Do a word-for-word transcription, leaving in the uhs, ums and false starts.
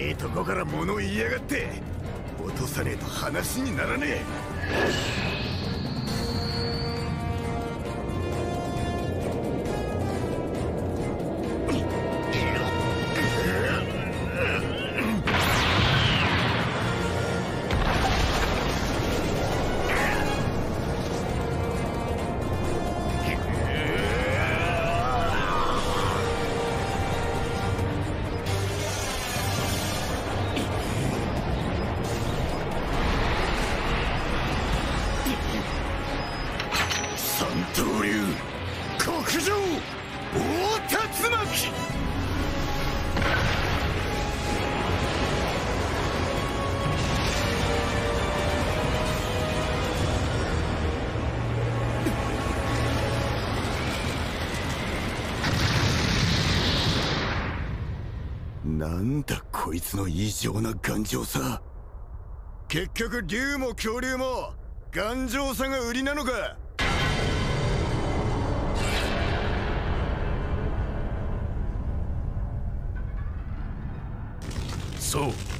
えとこから物言いやがって。落とさねえと話にならねえ。三刀流極上大竜巻。なんだこいつの異常な頑丈さ。結局竜も恐竜も頑丈さが売りなのか。そう。